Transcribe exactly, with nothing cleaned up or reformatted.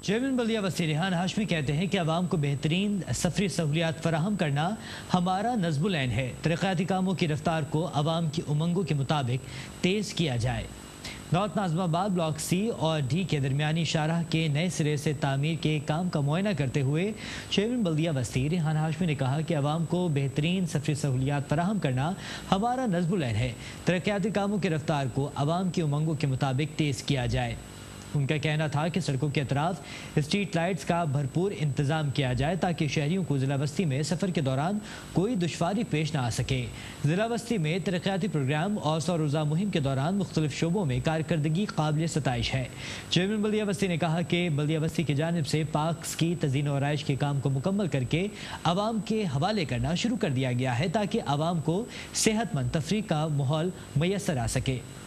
Chairman بلدیہ بستی ریحان ہاشمی کہتے ہیں کہ عوام کو بہترین سفری سہولیات فراہم کرنا ہمارا نصب العین ہے۔ ترقیاتی کاموں کی رفتار کو عوام کی امنگوں کے مطابق تیز کیا جائے۔ نارتھ ناظم آباد بلاک سی اور ڈی کے درمیانی شاہراہ کے نئے سرے سے تعمیر کے کام کا معائنہ کرتے ہوئے چیئرمین بلدیہ بستی ریحان ہاشمی نے کہا کہ عوام کو بہترین سفری سہولیات فراہم کرنا ہمارا نصب العین ہے۔ ترقیاتی کاموں کی رفتار کو عوام کی امنگوں کے مطابق تیز کیا جائے۔ ان کا کہنا تھا کہ سڑکوں کے اطراف اسٹریٹ لائٹس کا بھرپور انتظام کیا جائے تاکہ شہریوں کو ضلع بستی میں سفر کے دوران کوئی دشواری پیش نہ آ سکے۔ ضلع بستی میں ترقیاتی پروگرام اور سو روزہ مہم کے دوران مختلف شعبوں میں کارکردگی قابل ستائش ہے۔ چیئرمین بلدیہ بستی نے کہا کہ بلدیہ بستی کی جانب سے پارکس کی تزئین و آرائش کے کام کو مکمل کر کے عوام کے حوالے کرنا شروع کر دیا گیا ہے تاکہ عوام کو صحت مند تفریح کا ماحول میسر آ سکے۔